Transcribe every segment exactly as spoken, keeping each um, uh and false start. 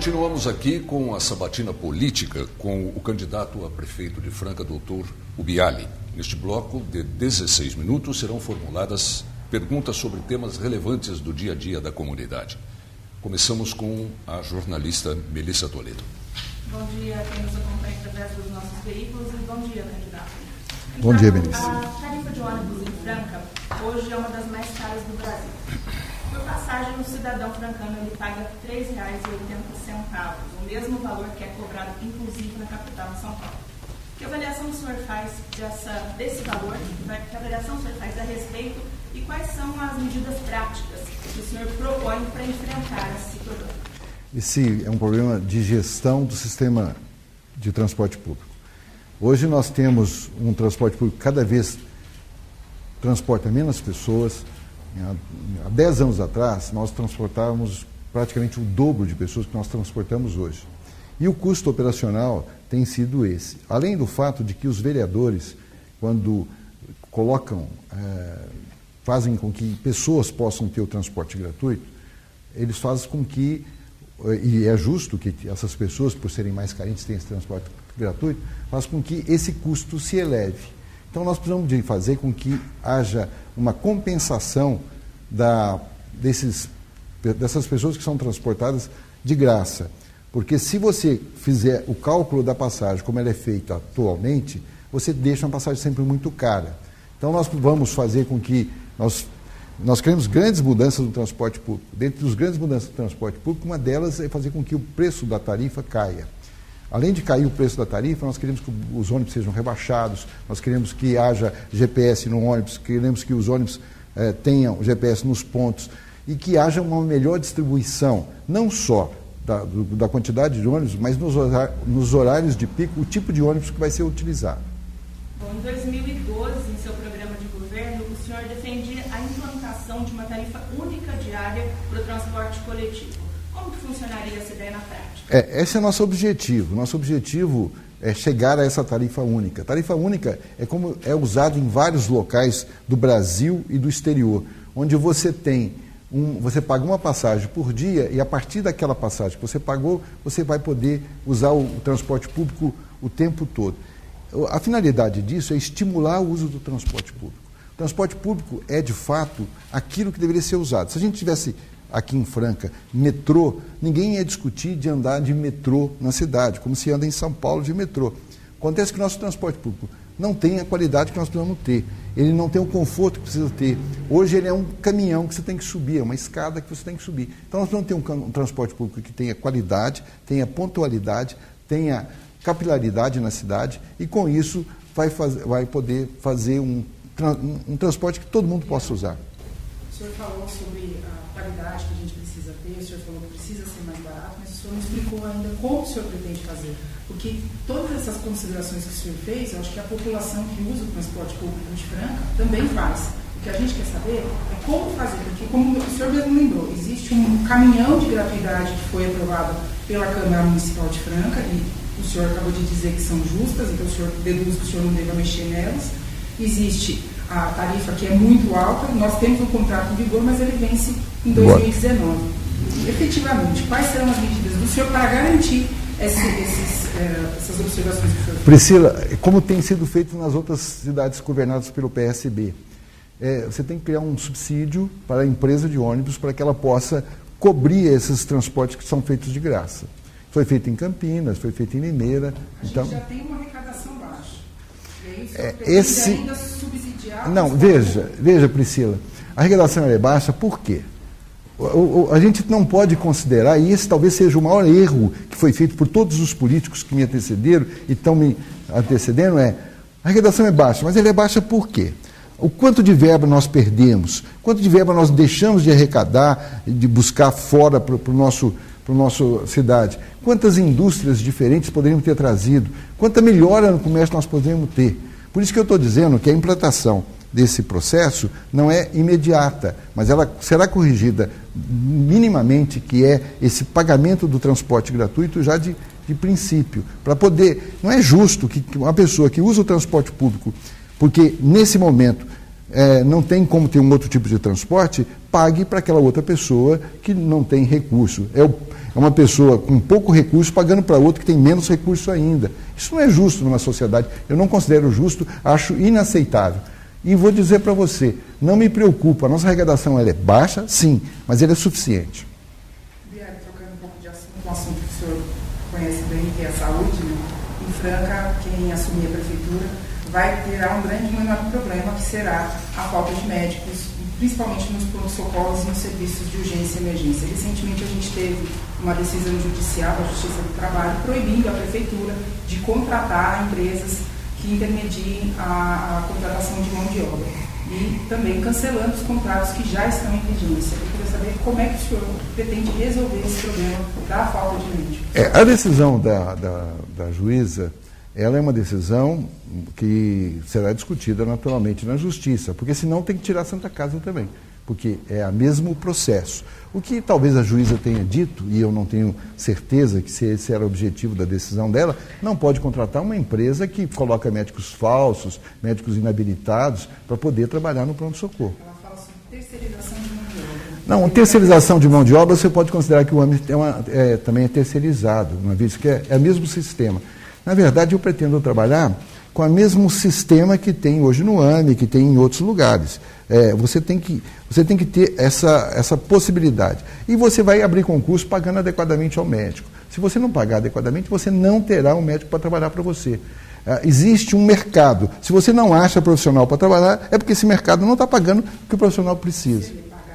Continuamos aqui com a sabatina política com o candidato a prefeito de Franca, doutor Ubiali. Neste bloco de dezesseis minutos serão formuladas perguntas sobre temas relevantes do dia a dia da comunidade. Começamos com a jornalista Melissa Toledo. Bom dia a quem nos acompanha através dos nossos veículos e bom dia, candidato. Bom dia, Melissa. A tarifa de ônibus em Franca hoje é uma das mais caras do Brasil. Por passagem, o cidadão francano ele paga três reais e oitenta centavos, o mesmo valor que é cobrado, inclusive, na capital de São Paulo. Que avaliação o senhor faz dessa, desse valor? Que avaliação o senhor faz a respeito e quais são as medidas práticas que o senhor propõe para enfrentar esse problema? Esse é um problema de gestão do sistema de transporte público. Hoje nós temos um transporte público que cada vez transporta menos pessoas. Há dez anos atrás, nós transportávamos praticamente o dobro de pessoas que nós transportamos hoje. E o custo operacional tem sido esse. Além do fato de que os vereadores, quando colocam, é, fazem com que pessoas possam ter o transporte gratuito, eles fazem com que, e é justo que essas pessoas, por serem mais carentes, tenham esse transporte gratuito, faz com que esse custo se eleve. Então, nós precisamos de fazer com que haja uma compensação da, desses, dessas pessoas que são transportadas de graça. Porque se você fizer o cálculo da passagem como ela é feita atualmente, você deixa uma passagem sempre muito cara. Então, nós vamos fazer com que... Nós, nós queremos grandes mudanças no transporte público. Dentre as grandes mudanças do transporte público, uma delas é fazer com que o preço da tarifa caia. Além de cair o preço da tarifa, nós queremos que os ônibus sejam rebaixados, nós queremos que haja G P S no ônibus, queremos que os ônibus eh, tenham G P S nos pontos e que haja uma melhor distribuição, não só da, do, da quantidade de ônibus, mas nos, horários, nos horários de pico, o tipo de ônibus que vai ser utilizado. Bom, em dois mil e doze, em seu programa de governo, o senhor defendia a implantação de uma tarifa única diária para o transporte coletivo. Como que funcionaria essa ideia na prática? É, esse é o nosso objetivo. Nosso objetivo é chegar a essa tarifa única. Tarifa única é como é usada em vários locais do Brasil e do exterior, onde você tem um, você paga uma passagem por dia e a partir daquela passagem que você pagou, você vai poder usar o, o transporte público o tempo todo. A finalidade disso é estimular o uso do transporte público. O transporte público é, de fato, aquilo que deveria ser usado. Se a gente tivesse aqui em Franca, metrô, ninguém ia discutir de andar de metrô na cidade, como se anda em São Paulo de metrô. Acontece que o nosso transporte público não tem a qualidade que nós precisamos ter, ele não tem o conforto que precisa ter. Hoje ele é um caminhão que você tem que subir, é uma escada que você tem que subir. Então nós precisamos ter um, um transporte público que tenha qualidade, tenha pontualidade, tenha capilaridade na cidade e com isso vai, faz, vai poder fazer um, um, um transporte que todo mundo possa usar. O senhor falou sobre a qualidade que a gente precisa ter, o senhor falou que precisa ser mais barato, mas o senhor não explicou ainda como o senhor pretende fazer. Porque todas essas considerações que o senhor fez, eu acho que a população que usa o transporte público de Franca também faz. O que a gente quer saber é como fazer, porque como o senhor mesmo lembrou, existe um caminhão de gratuidade que foi aprovado pela Câmara Municipal de Franca, e o senhor acabou de dizer que são justas, então o senhor deduz que o senhor não deva mexer nelas. Existe a tarifa que é muito alta, nós temos um contrato em vigor, mas ele vence em dois mil e dezenove. Efetivamente, quais serão as medidas do senhor para garantir esse, esses, eh, essas observações que o senhor... Priscila, como tem sido feito nas outras cidades governadas pelo P S B, é, você tem que criar um subsídio para a empresa de ônibus para que ela possa cobrir esses transportes que são feitos de graça. Foi feito em Campinas, foi feito em Limeira. A então, gente já tem uma arrecadação baixa. E aí o senhor é, pretende esse... ainda subsidiar... Não, veja, veja, Priscila, a arrecadação é baixa, por quê? O, o, a gente não pode considerar, e esse talvez seja o maior erro que foi feito por todos os políticos que me antecederam e estão me antecedendo, é a arrecadação é baixa, mas ela é baixa por quê? O quanto de verba nós perdemos, quanto de verba nós deixamos de arrecadar, de buscar fora para o nosso, para a nossa cidade, quantas indústrias diferentes poderíamos ter trazido, quanta melhora no comércio nós poderíamos ter. Por isso que eu estou dizendo que a implantação desse processo não é imediata, mas ela será corrigida minimamente, que é esse pagamento do transporte gratuito já de, de princípio, para poder... Não é justo que uma pessoa que usa o transporte público, porque nesse momento é, não tem como ter um outro tipo de transporte, pague para aquela outra pessoa que não tem recurso. É o, é uma pessoa com pouco recurso pagando para outro que tem menos recurso ainda. Isso não é justo numa sociedade. Eu não considero justo, acho inaceitável. E vou dizer para você, não me preocupa, a nossa arrecadação ela é baixa, sim, mas ela é suficiente. Biari, trocando um pouco de assunto, um assunto que o senhor conhece bem, que é a saúde, né? Em Franca, quem assumir a prefeitura vai ter um grande e enorme problema, que será a falta de médicos, principalmente nos pronto-socorros e nos serviços de urgência e emergência. Recentemente a gente teve uma decisão judicial da Justiça do Trabalho proibindo a prefeitura de contratar empresas que intermediem a, a contratação de mão de obra e também cancelando os contratos que já estão em vigência. Eu queria saber como é que o senhor pretende resolver esse problema da falta de médicos. É, a decisão da, da, da juíza, ela é uma decisão que será discutida naturalmente na Justiça, porque senão tem que tirar a Santa Casa também, porque é o mesmo processo. O que talvez a juíza tenha dito, e eu não tenho certeza que se esse era o objetivo da decisão dela, não pode contratar uma empresa que coloca médicos falsos, médicos inabilitados, para poder trabalhar no pronto-socorro. Ela fala sobre terceirização de mão de obra. Não, terceirização de mão de obra, você pode considerar que o âmbito é uma, é, também é terceirizado, uma vez que é, é o mesmo sistema. Na verdade, eu pretendo trabalhar com o mesmo sistema que tem hoje no A M E, que tem em outros lugares. É, você, tem que, você tem que ter essa, essa possibilidade. E você vai abrir concurso pagando adequadamente ao médico. Se você não pagar adequadamente, você não terá um médico para trabalhar para você. É, existe um mercado. Se você não acha profissional para trabalhar, é porque esse mercado não está pagando o que o profissional precisa.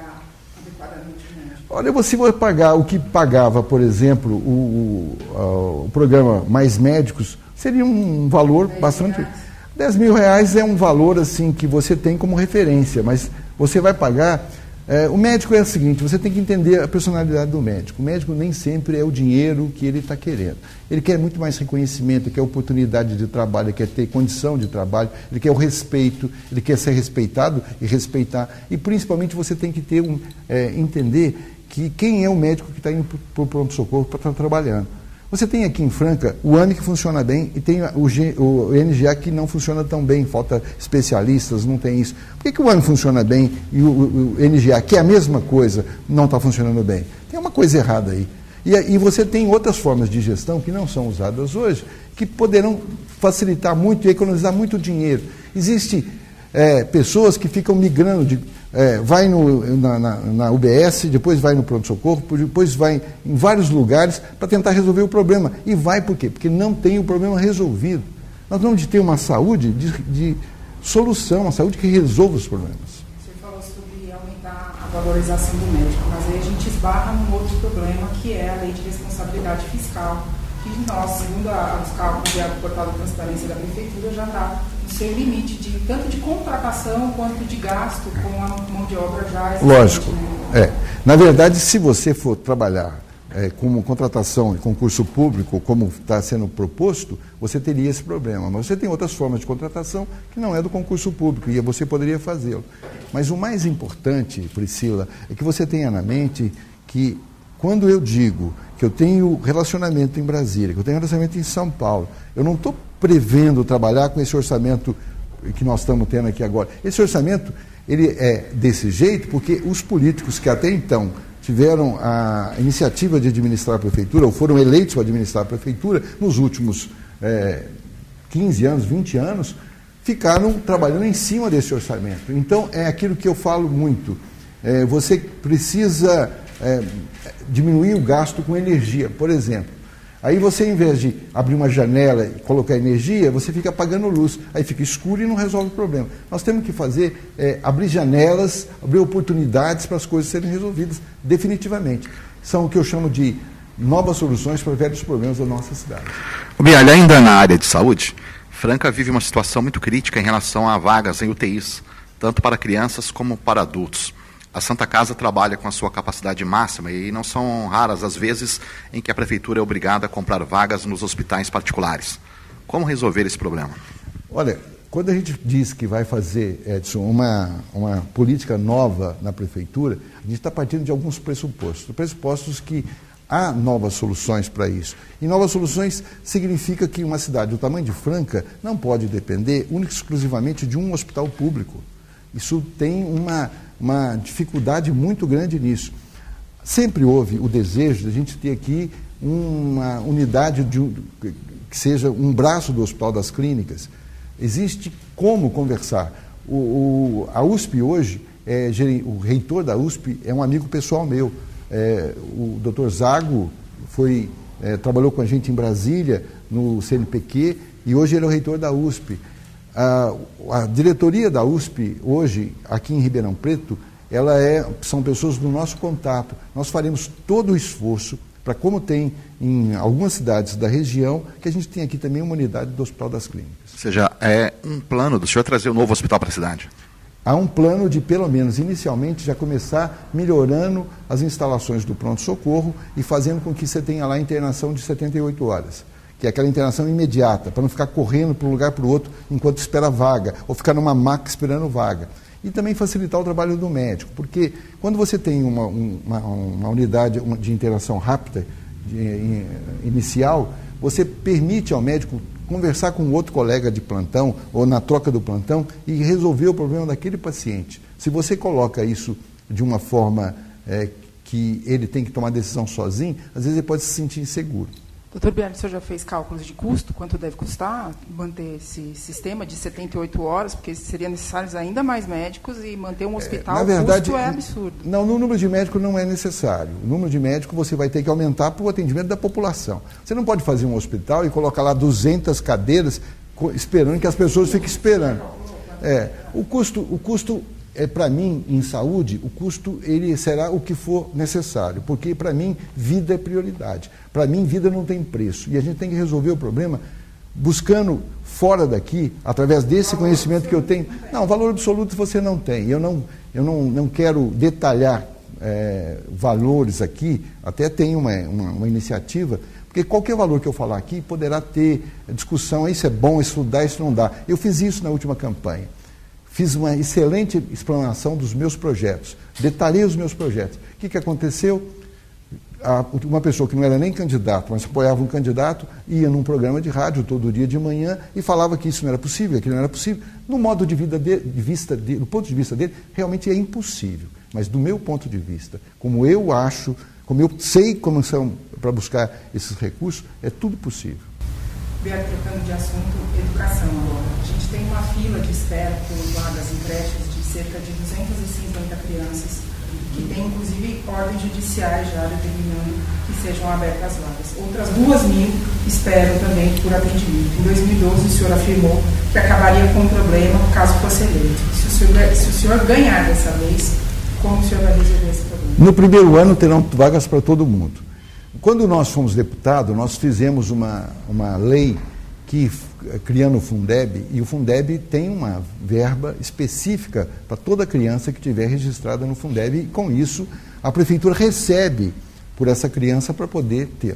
Olha, você vai pagar o que pagava, por exemplo, o, o, o programa Mais Médicos, seria um valor bastante... dez mil reais é um valor assim que você tem como referência, mas você vai pagar... É, o médico é o seguinte, você tem que entender a personalidade do médico. O médico nem sempre é o dinheiro que ele está querendo. Ele quer muito mais reconhecimento, ele quer oportunidade de trabalho, ele quer ter condição de trabalho, ele quer o respeito, ele quer ser respeitado e respeitar. E principalmente você tem que ter um, é, entender que quem é o médico que está indo para o pronto-socorro para estar trabalhando. Você tem aqui em Franca o A M E que funciona bem e tem o, G, o N G A que não funciona tão bem, falta especialistas, não tem isso. Por que, que o A M E funciona bem e o, o, o N G A, que é a mesma coisa, não está funcionando bem? Tem uma coisa errada aí. E, e você tem outras formas de gestão que não são usadas hoje, que poderão facilitar muito e economizar muito dinheiro. Existem é, pessoas que ficam migrando de... É, vai no, na, na, na U B S, depois vai no pronto-socorro, depois vai em vários lugares para tentar resolver o problema. E vai por quê? Porque não tem o problema resolvido. Nós vamos ter uma saúde de, de solução, uma saúde que resolva os problemas. Você falou sobre aumentar a valorização do médico, mas aí a gente esbarra num outro problema, que é a lei de responsabilidade fiscal, que nós, segundo a, os cálculos do portal de transparência da Prefeitura, já está no seu limite, de, tanto de contratação quanto de gasto com a mão de obra já existente. Lógico. Né? É. Na verdade, se você for trabalhar é, como contratação de concurso público, como está sendo proposto, você teria esse problema. Mas você tem outras formas de contratação que não é do concurso público, e você poderia fazê-lo. Mas o mais importante, Priscila, é que você tenha na mente que quando eu digo que eu tenho relacionamento em Brasília, que eu tenho relacionamento em São Paulo, eu não estou prevendo trabalhar com esse orçamento que nós estamos tendo aqui agora. Esse orçamento, ele é desse jeito porque os políticos que até então tiveram a iniciativa de administrar a prefeitura, ou foram eleitos para administrar a prefeitura, nos últimos é, quinze anos, vinte anos, ficaram trabalhando em cima desse orçamento. Então, é aquilo que eu falo muito. É, você precisa... É, diminuir o gasto com energia, por exemplo. Aí você, em vez de abrir uma janela e colocar energia, você fica apagando luz. Aí fica escuro e não resolve o problema. Nós temos que fazer, é, abrir janelas, abrir oportunidades para as coisas serem resolvidas definitivamente. São o que eu chamo de novas soluções para velhos problemas da nossa cidade. Bialha, ainda na área de saúde, Franca vive uma situação muito crítica em relação a vagas em U T Is, tanto para crianças como para adultos. A Santa Casa trabalha com a sua capacidade máxima e não são raras as vezes em que a prefeitura é obrigada a comprar vagas nos hospitais particulares. Como resolver esse problema? Olha, quando a gente diz que vai fazer, Edson, uma, uma política nova na prefeitura, a gente está partindo de alguns pressupostos. Pressupostos que há novas soluções para isso. E novas soluções significa que uma cidade do tamanho de Franca não pode depender única e exclusivamente de um hospital público. Isso tem uma... uma dificuldade muito grande nisso. Sempre houve o desejo de a gente ter aqui uma unidade de um, que seja um braço do Hospital das Clínicas. Existe como conversar. O, o, a U S P hoje, é, o reitor da U S P é um amigo pessoal meu. É, o doutor Zago foi, é, trabalhou com a gente em Brasília, no C N P Q, e hoje ele é o reitor da U S P. A, a diretoria da U S P, hoje, aqui em Ribeirão Preto, ela é, são pessoas do nosso contato. Nós faremos todo o esforço para, como tem em algumas cidades da região, que a gente tem aqui também uma unidade do Hospital das Clínicas. Ou seja, é um plano do senhor trazer um novo hospital para a cidade? Há um plano de, pelo menos inicialmente, já começar melhorando as instalações do pronto-socorro e fazendo com que você tenha lá a internação de setenta e oito horas, que é aquela internação imediata, para não ficar correndo para um lugar para o outro enquanto espera vaga, ou ficar numa maca esperando vaga. E também facilitar o trabalho do médico, porque quando você tem uma, uma, uma unidade de interação rápida, de, in, inicial, você permite ao médico conversar com outro colega de plantão, ou na troca do plantão, e resolver o problema daquele paciente. Se você coloca isso de uma forma é, que ele tem que tomar decisão sozinho, às vezes ele pode se sentir inseguro. Doutor Biali, o senhor já fez cálculos de custo? Quanto deve custar manter esse sistema de setenta e oito horas? Porque seria necessários ainda mais médicos e manter um hospital, é, na verdade, o custo é absurdo. Não, no número de médicos não é necessário. O número de médicos você vai ter que aumentar para o atendimento da população. Você não pode fazer um hospital e colocar lá duzentas cadeiras esperando que as pessoas fiquem esperando. É, o custo... O custo É, para mim, em saúde, o custo ele será o que for necessário, porque para mim, vida é prioridade. Para mim, vida não tem preço. E a gente tem que resolver o problema buscando fora daqui, através desse conhecimento que eu tenho. Não, valor absoluto você não tem. Eu não, eu não, não quero detalhar é, valores aqui, até tenho uma, uma, uma iniciativa, porque qualquer valor que eu falar aqui poderá ter discussão, isso é bom, isso dá, isso não dá. Eu fiz isso na última campanha. Fiz uma excelente explanação dos meus projetos, detalhei os meus projetos. O que, que aconteceu? A, uma pessoa que não era nem candidato, mas apoiava um candidato, ia num programa de rádio todo dia de manhã e falava que isso não era possível, aquilo não era possível. No modo de, vida de, de vista dele, do ponto de vista dele, realmente é impossível. Mas do meu ponto de vista, como eu acho, como eu sei como são para buscar esses recursos, é tudo possível. Biali, trocando de assunto, educação agora. A gente tem uma fila de espera por vagas em creches de cerca de duzentas e cinquenta crianças, que tem inclusive ordens judiciais já determinando que sejam abertas as vagas. Outras duas mil esperam também por atendimento. Em dois mil e doze, o senhor afirmou que acabaria com o problema caso fosse eleito. Se o senhor, se o senhor ganhar dessa vez, como o senhor vai resolver esse problema? No primeiro ano terão vagas para todo mundo. Quando nós fomos deputados, nós fizemos uma, uma lei que, criando o Fundeb, e o Fundeb tem uma verba específica para toda criança que estiver registrada no Fundeb, e com isso a prefeitura recebe por essa criança para poder ter.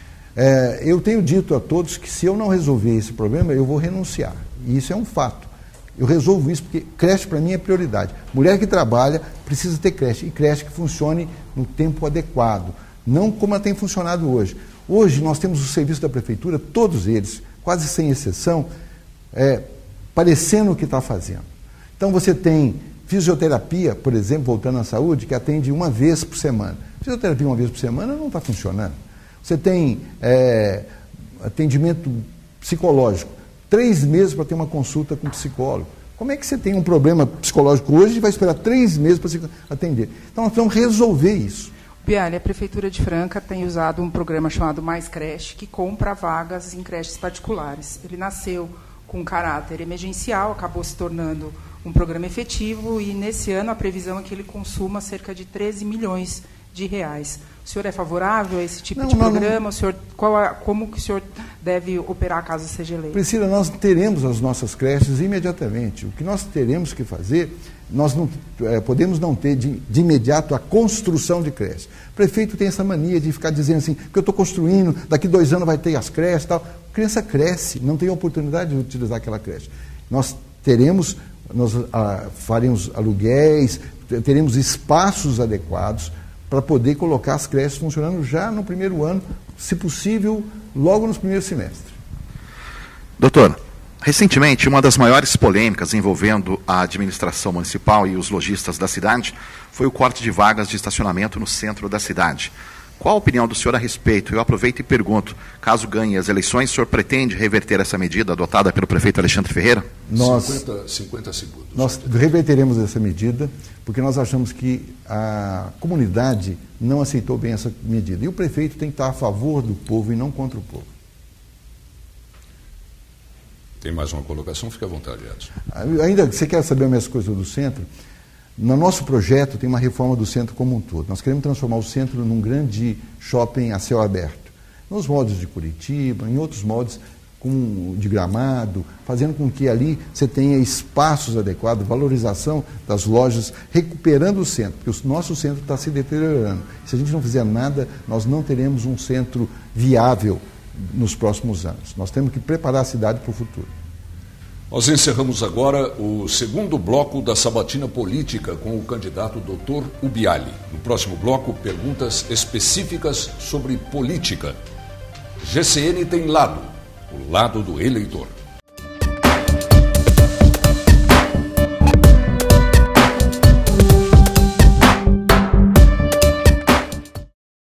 É, eu tenho dito a todos que se eu não resolver esse problema, eu vou renunciar, e isso é um fato. Eu resolvo isso porque creche para mim é prioridade. Mulher que trabalha precisa ter creche, e creche que funcione no tempo adequado. Não como ela tem funcionado hoje. Hoje nós temos o serviço da prefeitura, todos eles, quase sem exceção, é, parecendo o que está fazendo. Então você tem fisioterapia, por exemplo, voltando à saúde, que atende uma vez por semana. Fisioterapia uma vez por semana não está funcionando. Você tem é, atendimento psicológico, três meses para ter uma consulta com um psicólogo. Como é que você tem um problema psicológico hoje e vai esperar três meses para se atender? Então nós vamos resolver isso. Biali, a Prefeitura de Franca tem usado um programa chamado Mais Creche, que compra vagas em creches particulares. Ele nasceu com caráter emergencial, acabou se tornando um programa efetivo e, nesse ano, a previsão é que ele consuma cerca de treze milhões de reais. O senhor é favorável a esse tipo não, de não, programa? Não. O senhor, qual a, como que o senhor deve operar caso seja eleito? Priscila, nós teremos as nossas creches imediatamente. O que nós teremos que fazer, nós não, é, podemos não ter de, de imediato a construção de creches. O prefeito tem essa mania de ficar dizendo assim, que eu estou construindo, daqui dois anos vai ter as creches e tal. A criança cresce, não tem oportunidade de utilizar aquela creche. Nós teremos, nós ah, faremos aluguéis, teremos espaços adequados para poder colocar as creches funcionando já no primeiro ano, se possível, logo nos primeiros semestres. Doutor, Recentemente, uma das maiores polêmicas envolvendo a administração municipal e os lojistas da cidade foi o corte de vagas de estacionamento no centro da cidade. Qual a opinião do senhor a respeito? Eu aproveito e pergunto, caso ganhe as eleições, o senhor pretende reverter essa medida adotada pelo prefeito Alexandre Ferreira? Nós, cinquenta, cinquenta segundos. Nós reverteremos essa medida, porque nós achamos que a comunidade não aceitou bem essa medida. E o prefeito tem que estar a favor do povo e não contra o povo. Tem mais uma colocação? Fique à vontade, Edson. Ainda, você quer saber mais coisas do centro? No nosso projeto tem uma reforma do centro como um todo. Nós queremos transformar o centro num grande shopping a céu aberto. Nos moldes de Curitiba, em outros moldes com, de Gramado, fazendo com que ali você tenha espaços adequados, valorização das lojas, recuperando o centro, porque o nosso centro está se deteriorando. Se a gente não fizer nada, nós não teremos um centro viável nos próximos anos. Nós temos que preparar a cidade para o futuro. Nós encerramos agora o segundo bloco da sabatina política com o candidato doutor Ubiali. No próximo bloco, perguntas específicas sobre política. G C N tem lado, o lado do eleitor.